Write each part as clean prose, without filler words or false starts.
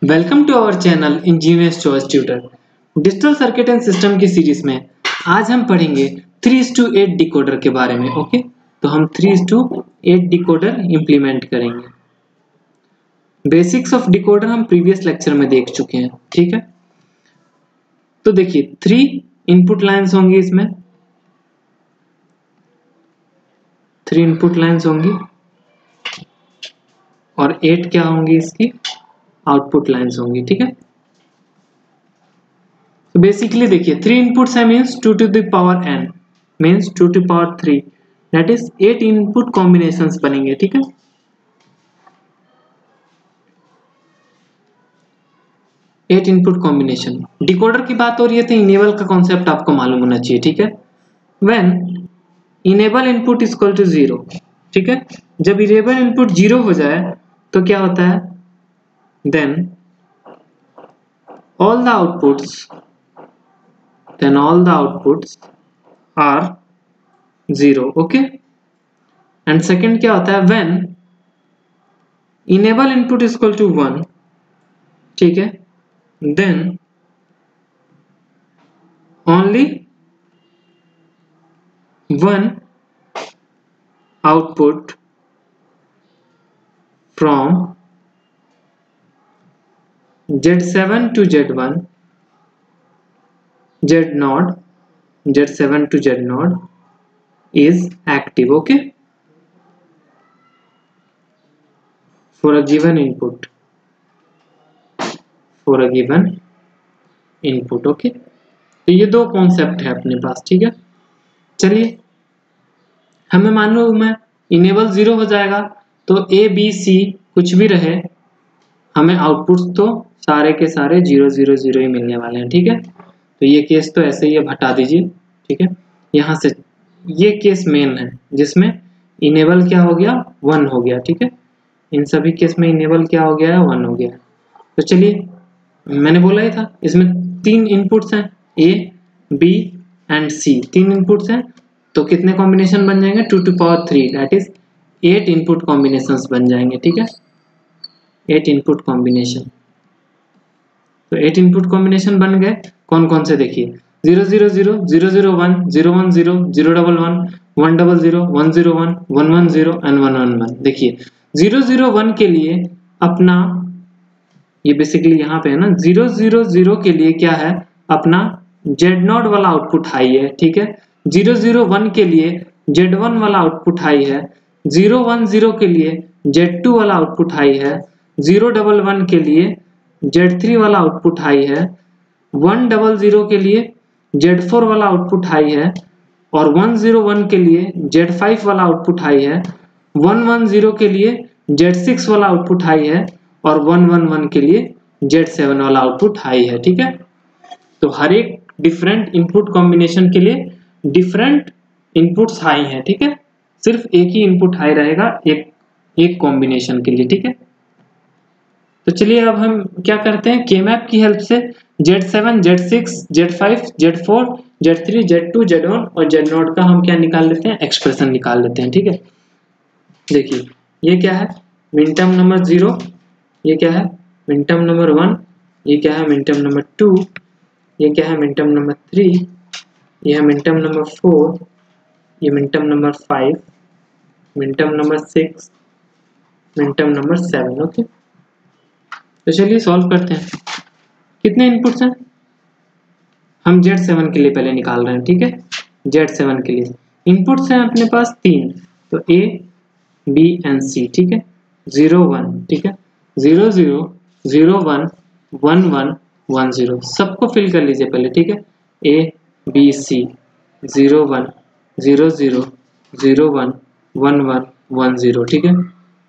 Welcome to our channel engineers choice tutor. Digital circuit and system की series में आज हम पढ़ेंगे 3:8 डिकोडर के बारे में। ओके, तो हम 3:8 डिकोडर इंप्लीमेंट करेंगे। बेसिक्स ऑफ डिकोडर हम प्रीवियस लेक्चर में देख चुके हैं, ठीक है। तो देखिए 3 इनपुट लाइंस होंगी, इसमें 3 इनपुट लाइंस होंगी और 8 क्या होंगी, इसकी आउटपुट लाइंस होंगी, ठीक है। तो बेसिकली देखिए 3 इनपुट्स है means 2 to the power n means 2 to the power 3, that is 8 input combinations बनेंगे, ठीक है। 8 इनपुट कॉम्बिनेशन। डिकोडर की बात हो रही है तो इनेबल का कॉन्सेप्ट आपको मालूम होना चाहिए, ठीक है। When enable input is equal to 0, ठीक है। जब इनेबल इनपुट 0 हो जाए तो क्या होता है, then all the outputs are 0, okay। And second क्या होता है, when enable input is equal to 1, ठीक है, then only one output from Z7 to Z1, Z7 to Z0 is active, okay, for a given input, okay। तो ये दो concept है अपने पास, ठीक है। चलिए हमें मालूम है इनेबल 0 हो जाएगा तो ए बी सी कुछ भी रहे, हमें आउटपुट्स तो सारे के सारे 0 0 0 ही मिलने वाले हैं, ठीक है। तो ये केस तो ऐसे ही हटा दीजिए, ठीक है। यहाँ से ये केस मेन है जिसमें इनेबल क्या हो गया, 1 हो गया, ठीक है। इन सभी केस में इनेबल क्या हो गया है, 1 हो गया। तो चलिए मैंने बोला ही था इसमें 3 इनपुट्स हैं, A B and C, 3 inputs हैं तो कितने कॉम्बिनेशन बन जाएंगे, 2 to the power 3, that is 8 input combinations बन जाएंगे, ठीक है। 8 इनपुट कॉम्बिनेशन। तो 8 इनपुट कॉम्बिनेशन बन गए, कौन कौन से देखिए, 0 0 0 0 0 1 0 1 0 0 1 1 1 0 0 1 0 1 1 1 0 एंड 1 1 1। देखिए 0 0 1 के लिए अपना ये बेसिकली यहाँ पे है ना, 0 0 0 के लिए क्या है, अपना Z0 वाला आउटपुट हाई है, ठीक है। 0 0 1 के लिए Z1 वाला आउटपुट हाई है, 0 1 0 के लिए Z2 वाला आउटपुट हाई है, 0 1 1 के लिए Z3 वाला आउटपुट हाई है, 1 0 0 के लिए Z4 वाला आउटपुट हाई है और 1 0 1 के लिए Z5 वाला आउटपुट हाई है, 1 1 0 के लिए Z6 वाला आउटपुट हाई है और 1 1 1 के लिए Z7 वाला आउटपुट हाई है, ठीक है। तो हर एक डिफरेंट इनपुट कॉम्बिनेशन के लिए डिफरेंट इनपुट्स हाई हैं, ठीक है। सिर्फ एक ही इनपुट हाई रहेगा एक कॉम्बिनेशन के लिए, ठीक है। तो चलिए अब हम क्या करते हैं, K-मैप की हेल्प से Z7 Z6 Z5 Z4 Z3 Z2 Z1 और Z0 का हम क्या निकाल लेते हैं, एक्सप्रेशन निकाल लेते हैं, ठीक है। देखिए ये क्या है, मिन टर्म नंबर 0, ये क्या है मिन टर्म नंबर 1, ये क्या है मिन टर्म नंबर 2, ये क्या है मिन टर्म नंबर 3, ये है मिन टर्म नंबर 4, ये min term number 5, min term number 6, min term number 7, okay. तो चलिए सॉल्व करते हैं। कितने इनपुट्स हैं, हम Z7 के लिए पहले निकाल रहे हैं, ठीक है। Z7 के लिए इनपुट्स हैं अपने पास 3, तो A B एंड C, ठीक है। 0 1, ठीक है, 0 0 0 1 1 1 1 0 सबको फिल कर लीजिए पहले, ठीक है। A B C 0 1 0 0 0 1 1 1 1 0, ठीक है।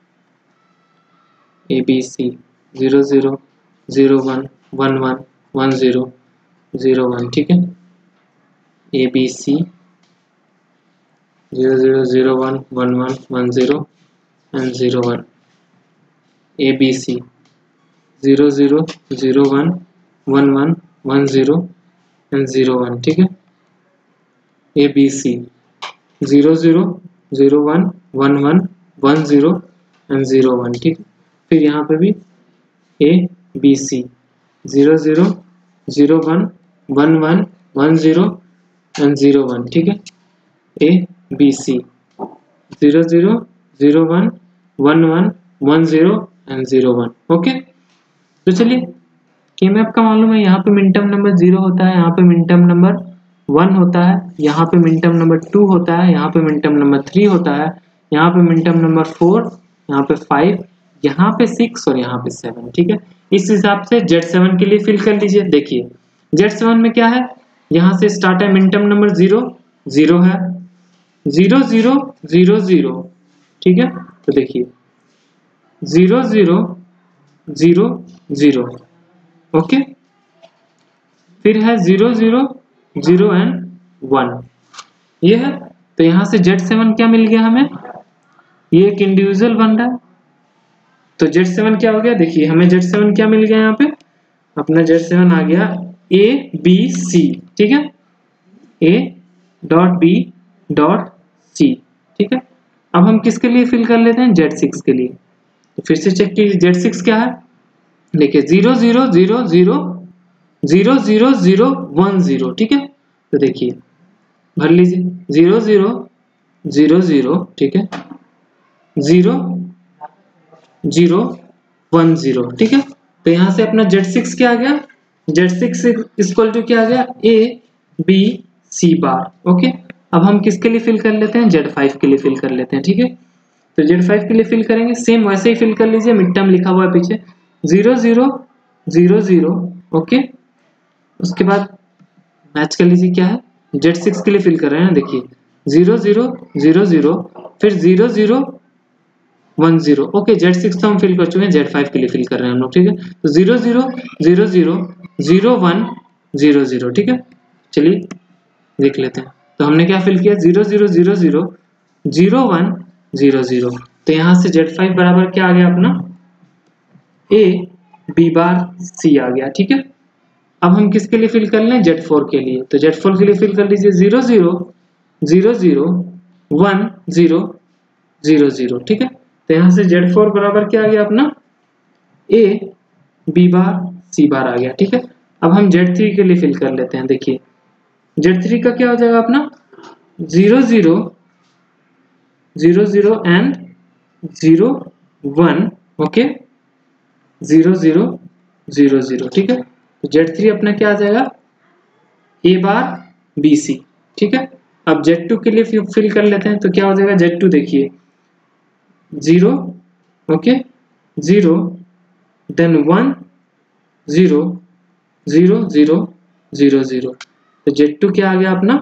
A B C 0 0 0 1 1 1 1 0 0 1, ठीक है। A B C 0 0 0 1 1 1 1 0 and 0 1, A B C 0 0 0 1 1 1 1 0 and 0 1, ठीक है। A B C 0 0 0 1 1 1 1 0 and 0 1, ठीक है। फिर यहाँ पे भी A बी सी, 0 0 0 1 1 1 1 0 एंड 0 1, ठीक है। A B C 0 0 0 1 1 1 1 0 and 0 1, okay. तो चलिए के मैप का मालूम है, यहाँ पे मिन टर्म नंबर 0 होता है, यहाँ पे मिन टर्म नंबर 1 होता है, यहाँ पे मिन टर्म नंबर 2 होता है, यहाँ पे मिन टर्म नंबर 3 होता है, यहाँ पे मिन टर्म नंबर 4, यहाँ पे 5, यहाँ पे 6 और यहाँ पे 7, ठीक है। इस हिसाब से Z7 के लिए फिल कर लीजिए। देखिए Z7 में क्या है, यहाँ से स्टार्ट है मिन टर्म नंबर 0 0 है, 0 0 0 0, ठीक है। तो देखिए 0 0 0 0, ओके। फिर है 0 0 0 एंड 1, ये है। तो यहाँ से Z7 क्या मिल गया हमें, ये एक इंडिविजुअल बन रहा है। तो Z7 क्या हो गया, देखिए हमें Z7 क्या मिल गया, यहाँ पे अपना Z7 आ गया A B C, ठीक है, A dot B dot C, ठीक है। अब हम किसके लिए फिल कर लेते हैं, Z6 के लिए। तो फिर से चेक कीजिए Z6 क्या है, देखिए 0 0 0 0 0 0 0 1 0, ठीक है। तो देखिए भर लीजिए 0 0 0 0, ठीक है, 0 0 1 0, ठीक है। तो यहाँ से अपना Z6 क्या आ गया, Z6 इक्वल टू क्या आ गया, A B C bar, okay. अब हम किसके लिए फिल कर लेते हैं, Z5 के लिए फिल कर लेते हैं, ठीक है। तो Z5 के लिए फिल करेंगे, सेम वैसे ही फिल कर लीजिए, मिड टर्म लिखा हुआ है पीछे 0 0 0 0, ओके। उसके बाद मैच कर लीजिए क्या है, Z6 के लिए फिल कर रहे हैं ना, देखिए 0 0 0 0 फिर 0 0 1 0, ओके। Z6 तो हम फिल कर चुके हैं, Z5 के लिए फिल कर रहे हैं हम लोग, ठीक है। तो 0 0 0 0 0 1 0 0, ठीक है। चलिए देख लेते हैं। तो हमने क्या फिल किया, 0 0 0 0 0 1 0 0। तो यहाँ से Z5 बराबर क्या आ गया अपना, A B बार C आ गया, ठीक है। अब हम किसके लिए फिल कर लें, Z4 के लिए। तो Z4 के लिए फिल कर लीजिए 0 0 0 0 1 0 0 0, ठीक है। तो यहाँ से Z4 बराबर क्या आ गया अपना, A B बार C बार आ गया, ठीक है। अब हम Z3 के लिए फिल कर लेते हैं। देखिए Z3 का क्या हो जाएगा अपना, 0 0 0 0 एंड 0 1, ओके, 0 0 0 0, ठीक है। तो Z3 अपना क्या आ जाएगा, A बार B C, ठीक है। अब Z2 के लिए फिल कर लेते हैं। तो क्या हो जाएगा Z2, देखिए 0, ओके, 0 देन 1 0 0 0 0 0। तो Z2 क्या आ गया अपना,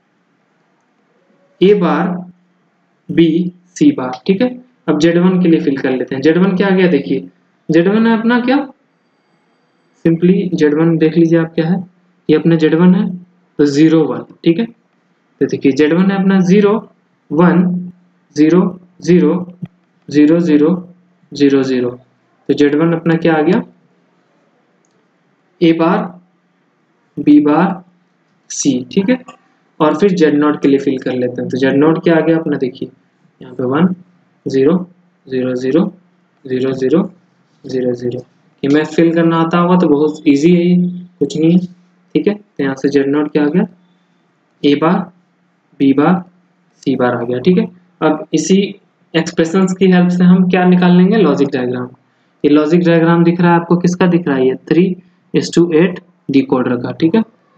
A बार B C बार, ठीक है। अब Z1 के लिए फिल कर लेते हैं। Z1 क्या आ गया, देखिए Z1 है अपना क्या, सिंपली Z1 देख लीजिए आप क्या है, ये अपना Z1 है, तो 0 1, ठीक है। तो देखिए Z1 है अपना 0 1 0 0 0 0 0 0। तो Z1 अपना क्या आ गया, A bar B bar C, ठीक है। और फिर Z0 के लिए फिल कर लेते हैं। तो Z0 क्या आ गया अपना, देखिए यहाँ पे 1 0 0 0 0 0 0 0। ये मैं फिल करना आता होगा तो बहुत इजी है, ये कुछ नहीं है, ठीक है। तो यहाँ से Z0 क्या आ गया, A bar B bar C बार आ गया, ठीक है। अब इसी एक्सप्रेशंस की हेल्प से हम क्या निकाल लेंगे, लॉजिक डायग्राम। ये लॉजिक डायग्राम दिख रहा है आपको, किसका दिख रहा है, ये 3:8 डिकोडर का, ठीक है।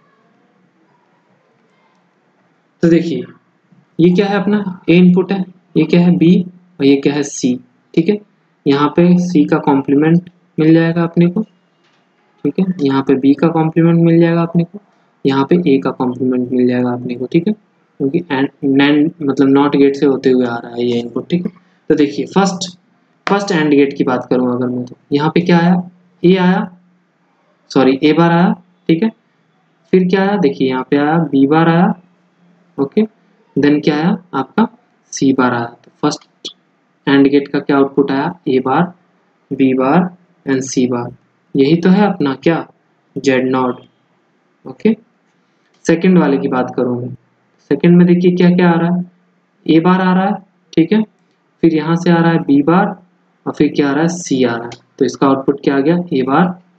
तो देखिए ये क्या है अपना, A इनपुट है, ये क्या है B और ये क्या है C, ठीक है। यहाँ पे C का कॉम्प्लीमेंट मिल जाएगा अपने को, ठीक है। यहाँ पे B का कॉम्प्लीमेंट मिल जाएगा अपने को, यहाँ पे A का कॉम्प्लीमेंट मिल जाएगा अपने को, ठीक है। क्योंकि नैंड मतलब नॉट गेट से होते हुए आ रहा है ये इनपुट, ठीक है। तो देखिए फर्स्ट एंड गेट की बात करूँ अगर मैं, तो यहाँ पे क्या आया, A आया, सॉरी A बार आया, ठीक है। फिर क्या आया, देखिए यहाँ पे आया B बार आया, ओके। देन क्या आया आपका C बार आया। तो फर्स्ट एंड गेट का क्या आउटपुट आया, A bar B bar and C bar. यही तो है अपना क्या, Z0, ओके। सेकंड वाले की बात करूँ मैं, सेकंड में देखिए क्या क्या आ रहा है, A बार आ रहा है, ठीक है। फिर यहाँ से आ रहा है B बार और फिर क्या आ रहा है, C आ रहा है। तो इसका आउटपुट क्या आ गया, A bar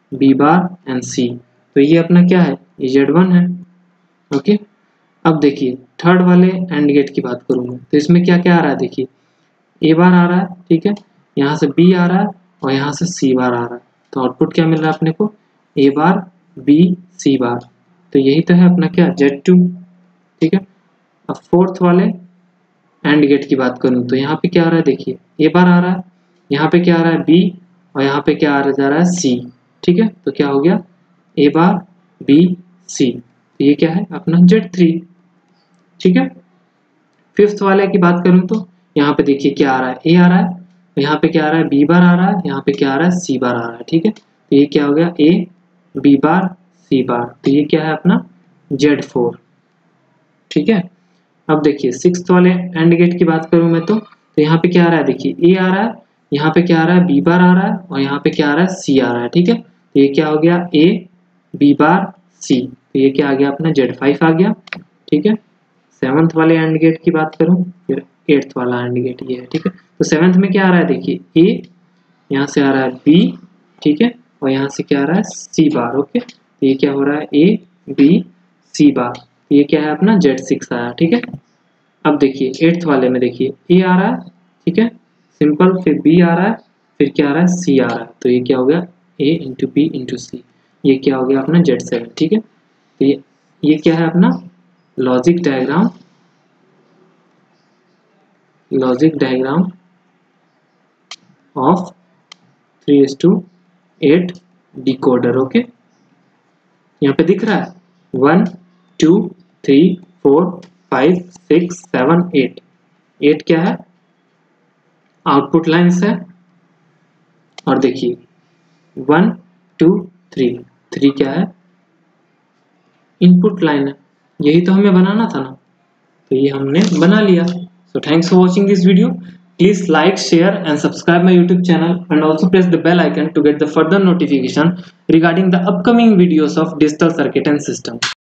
B bar and C. तो ये अपना क्या है, ये Z1 है। ओके, अब देखिए थर्ड वाले एंड गेट की बात करूँ मैं, तो इसमें क्या क्या आ रहा है, देखिए ए बार आ रहा है, ठीक है, यहाँ से बी आ रहा है और यहाँ से सी बार आ रहा है। तो आउटपुट क्या मिल रहा है अपने को, ए बार बी सी बार। तो यही तो है अपना क्या, Z2, ठीक है। अब फोर्थ वाले एंड गेट की बात करूँ तो यहाँ पे क्या आ रहा है, देखिए ए बार आ रहा है, यहाँ पे क्या आ रहा है बी, और यहाँ पे क्या आ जा रहा है सी, ठीक है। तो क्या हो गया, ए बार बी सी। तो ये क्या है अपना Z3, ठीक है। फिफ्थ वाले की बात करूँ तो यहाँ पे देखिए क्या आ रहा है, ए आ रहा है, यहाँ पे क्या आ रहा है, बी बार आ रहा है, यहाँ पे क्या आ रहा है, सी बार आ रहा है, ठीक है। तो ये क्या हो गया, ए बी बार सी बार। तो ये क्या है अपना Z4, ठीक है। अब देखिए सिक्स्थ वाले एंड गेट की बात करूं मैं तो यहाँ पे क्या आ रहा है, देखिए ए आ रहा है, यहाँ पे क्या आ रहा है, बी बार आ रहा है, और यहाँ पे क्या आ रहा है, सी आ रहा है, ठीक है। तो ये क्या हो गया, ए बी बार सी। तो ये क्या आ गया अपना Z5 आ गया, ठीक है। सेवंथ वाले एंड गेट की बात करूं, फिर एट्थ वाला एंड गेट ये है, ठीक है। तो सेवंथ में क्या आ रहा है, देखिए ए, यहाँ से आ रहा है बी, ठीक है, और यहाँ से क्या आ रहा है, सी बार। ओके, तो ये क्या हो रहा है, ए बी सी बार। तो ये क्या है अपना Z6 आया, ठीक है। अब देखिए एट्थ वाले में देखिए ए आ रहा है, ठीक है, सिंपल, फिर बी आ रहा है, फिर क्या आ रहा है, सी आ रहा है। तो ये क्या हो गया, A into B into C. ये क्या हो गया अपना Z7, ठीक है। तो ये क्या है अपना logic diagram, logic diagram of 3:8 decoder. Okay, यहाँ पे दिख रहा है 1 2 3 4 5 6 7 8। 8 क्या है, आउटपुट लाइन्स है, और देखिए 1 2 3, 3 क्या है, इनपुट लाइन है। यही तो हमें बनाना था ना, तो ये हमने बना लिया। So thanks for watching this video. Please like, share and subscribe my YouTube channel, and also press the bell icon to get the further notification regarding the upcoming videos of digital circuit and system.